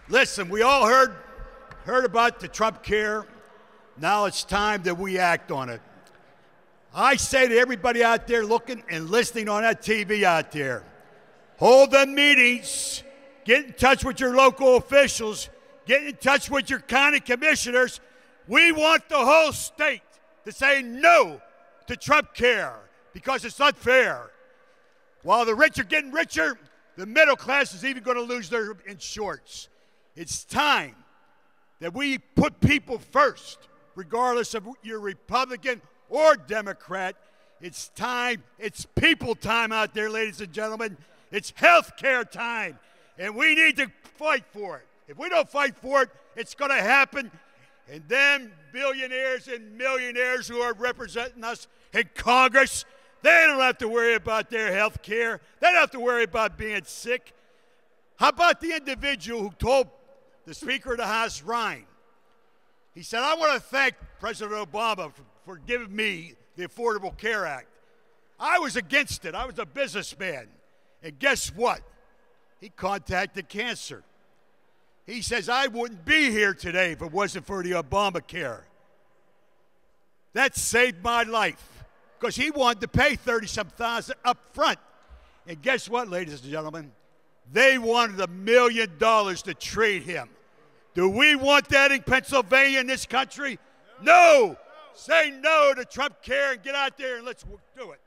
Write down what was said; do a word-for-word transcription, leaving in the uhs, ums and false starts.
Listen, we all heard, heard about the TrumpCare. Now it's time that we act on it. I say to everybody out there looking and listening on that T V out there, hold the meetings, get in touch with your local officials, get in touch with your county commissioners. We want the whole state to say no to TrumpCare because it's unfair. While the rich are getting richer, the middle class is even going to lose their insurance. It's time that we put people first, regardless of you're Republican or Democrat. It's time, it's people time out there, ladies and gentlemen. It's health care time, and we need to fight for it. If we don't fight for it, it's going to happen, and then billionaires and millionaires who are representing us in Congress, they don't have to worry about their health care. They don't have to worry about being sick. How about the individual who told the Speaker of the House, Ryan, he said, I want to thank President Obama for, for giving me the Affordable Care Act. I was against it. I was a businessman. And guess what? He contacted cancer. He says, I wouldn't be here today if it wasn't for the Obamacare. That saved my life because he wanted to pay thirty-some thousand up front. And guess what, ladies and gentlemen? They wanted a million dollars to treat him. Do we want that in Pennsylvania, in this country? No. Say no to TrumpCare and get out there and let's do it.